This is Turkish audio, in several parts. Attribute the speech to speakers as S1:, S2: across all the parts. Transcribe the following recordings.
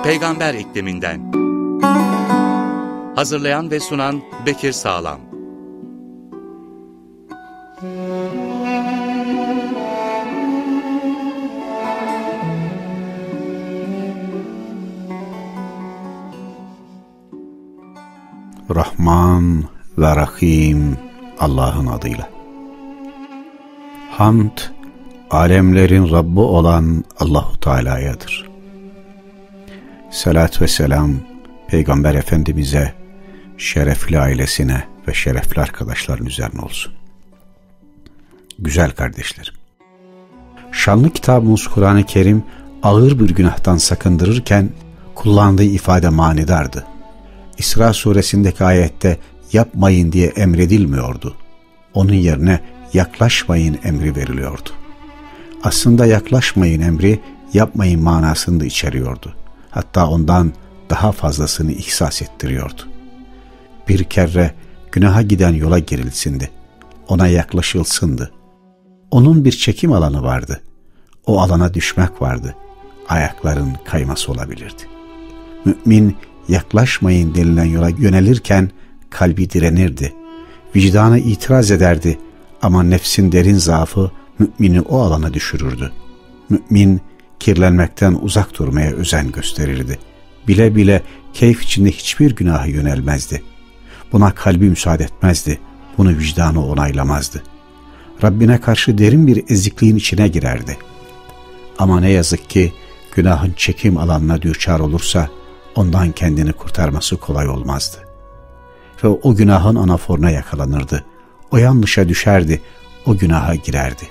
S1: Peygamber ikliminden. Hazırlayan ve sunan Bekir Sağlam.
S2: Rahman ve Rahim Allah'ın adıyla. Hamd, alemlerin Rabbi olan Allahu Teala'yadır. Salat ve selam Peygamber Efendimiz'e, şerefli ailesine ve şerefli arkadaşların üzerine olsun. Güzel kardeşlerim, şanlı kitabımız Kur'an-ı Kerim ağır bir günahtan sakındırırken kullandığı ifade manidardı. İsra suresindeki ayette yapmayın diye emredilmiyordu. Onun yerine yaklaşmayın emri veriliyordu. Aslında yaklaşmayın emri yapmayın manasını da içeriyordu. Hatta ondan daha fazlasını ihsas ettiriyordu. Bir kere günaha giden yola girilsindi. Ona yaklaşılsındı. Onun bir çekim alanı vardı. O alana düşmek vardı. Ayakların kayması olabilirdi. Mümin yaklaşmayın denilen yola yönelirken kalbi direnirdi. Vicdanı itiraz ederdi ama nefsin derin zaafı mümini o alana düşürürdü. Mümin kirlenmekten uzak durmaya özen gösterirdi. Bile bile keyif içinde hiçbir günaha yönelmezdi. Buna kalbi müsaade etmezdi. Bunu vicdanı onaylamazdı. Rabbine karşı derin bir ezikliğin içine girerdi. Ama ne yazık ki günahın çekim alanına düçar olursa ondan kendini kurtarması kolay olmazdı. Ve o günahın anaforuna yakalanırdı. O yanlışa düşerdi. O günaha girerdi.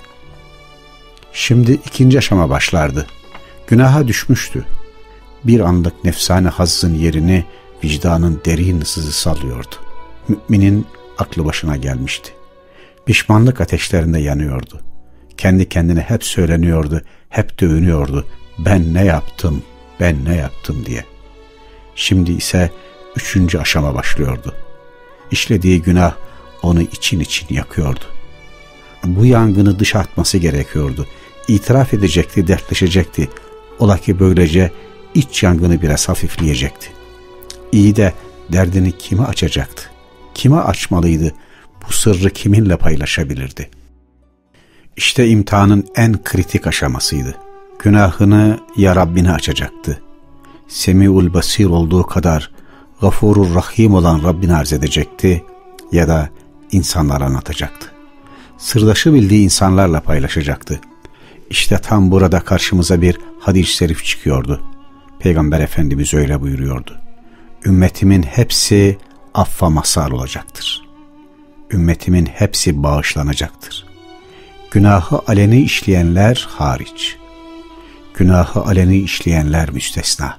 S2: Şimdi ikinci aşama başlardı. Günaha düşmüştü. Bir anlık nefsane hazzın yerini vicdanın derin sızısı alıyordu. Müminin aklı başına gelmişti. Pişmanlık ateşlerinde yanıyordu. Kendi kendine hep söyleniyordu, hep dövünüyordu. Ben ne yaptım, ben ne yaptım diye. Şimdi ise üçüncü aşama başlıyordu. İşlediği günah onu için için yakıyordu. Bu yangını dışa atması gerekiyordu. İtiraf edecekti, dertleşecekti. Ola ki böylece iç yangını biraz hafifleyecekti. İyi de derdini kime açacaktı? Kime açmalıydı? Bu sırrı kiminle paylaşabilirdi? İşte imtihanın en kritik aşamasıydı. Günahını ya Rabbine açacaktı. Semi'ul Basir olduğu kadar Gafurur Rahim olan Rabbine arz edecekti ya da insanlara anlatacaktı. Sırdaşı bildiği insanlarla paylaşacaktı. İşte tam burada karşımıza bir hadis-i şerif çıkıyordu. Peygamber Efendimiz öyle buyuruyordu. Ümmetimin hepsi affa mazhar olacaktır. Ümmetimin hepsi bağışlanacaktır. Günahı aleni işleyenler hariç. Günahı aleni işleyenler müstesna.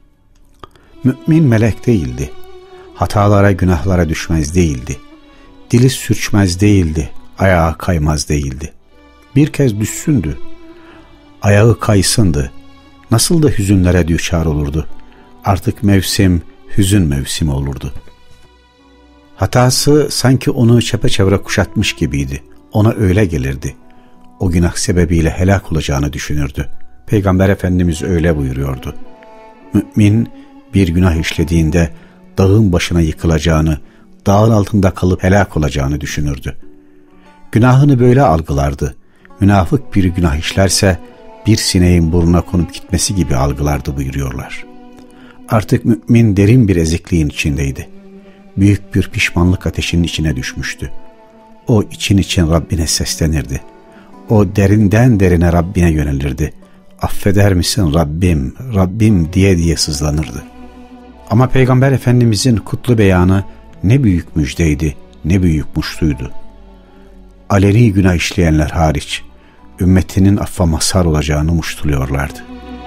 S2: Mümin melek değildi. Hatalara, günahlara düşmez değildi. Dili sürçmez değildi. Ayağı kaymaz değildi. Bir kez düşsündü. Ayağı kaysındı. Nasıl da hüzünlere düçar olurdu. Artık mevsim, hüzün mevsimi olurdu. Hatası sanki onu çepeçevre kuşatmış gibiydi. Ona öyle gelirdi. O günah sebebiyle helak olacağını düşünürdü. Peygamber Efendimiz öyle buyuruyordu. Mümin bir günah işlediğinde dağın başına yıkılacağını, dağın altında kalıp helak olacağını düşünürdü. Günahını böyle algılardı. Münafık bir günah işlerse bir sineğin burnuna konup gitmesi gibi algılardı buyuruyorlar. Artık mümin derin bir ezikliğin içindeydi. Büyük bir pişmanlık ateşinin içine düşmüştü. O için için Rabbine seslenirdi. O derinden derine Rabbine yönelirdi. Affeder misin Rabbim, Rabbim diye diye sızlanırdı. Ama Peygamber Efendimizin kutlu beyanı ne büyük müjdeydi, ne büyük muştuydu. Aleni günah işleyenler hariç, ümmetinin affa mazhar olacağını muştuluyorlardı.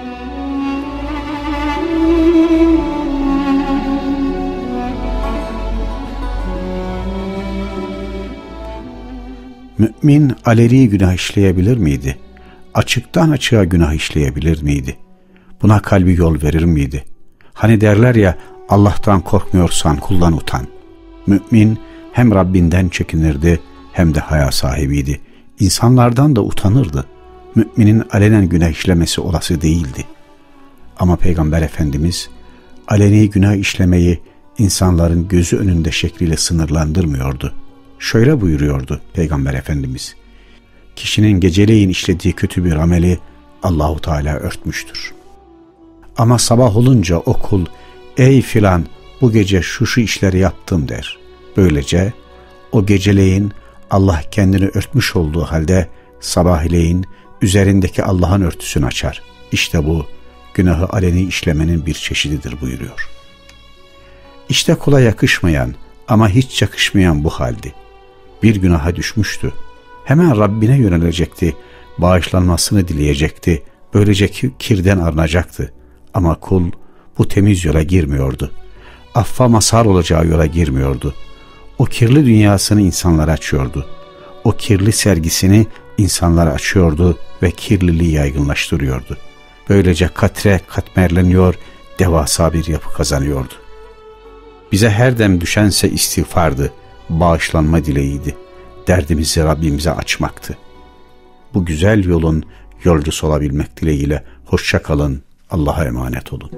S2: Mümin aleni günah işleyebilir miydi? Açıktan açığa günah işleyebilir miydi? Buna kalbi yol verir miydi? Hani derler ya, Allah'tan korkmuyorsan kuldan utan. Mümin hem Rabbinden çekinirdi hem de haya sahibiydi. İnsanlardan da utanırdı. Müminin alenen günah işlemesi olası değildi. Ama Peygamber Efendimiz aleni günah işlemeyi insanların gözü önünde şekliyle sınırlandırmıyordu. Şöyle buyuruyordu Peygamber Efendimiz: kişinin geceleyin işlediği kötü bir ameli Allahu Teala örtmüştür. Ama sabah olunca o kul, ey filan bu gece şu işleri yaptım der. Böylece o geceleyin Allah kendini örtmüş olduğu halde sabahleyin üzerindeki Allah'ın örtüsünü açar. İşte bu günahı aleni işlemenin bir çeşididir buyuruyor. İşte kula yakışmayan ama hiç yakışmayan bu haldi. Bir günaha düşmüştü. Hemen Rabbine yönelecekti, bağışlanmasını dileyecekti, böylece kirden arınacaktı. Ama kul bu temiz yola girmiyordu. Affa mazhar olacağı yola girmiyordu. O kirli dünyasını insanlara açıyordu. O kirli sergisini insanlara açıyordu ve kirliliği yaygınlaştırıyordu. Böylece katre katmerleniyor, devasa bir yapı kazanıyordu. Bize her dem düşense istiğfardı, bağışlanma dileğiydi. Derdimizi Rabbimize açmaktı. Bu güzel yolun yolcusu olabilmek dileğiyle hoşça kalın, Allah'a emanet olun.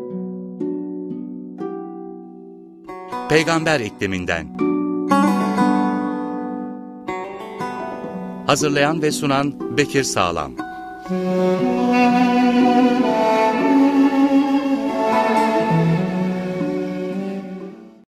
S1: Peygamber ikliminden. Hazırlayan ve sunan Bekir Sağlam.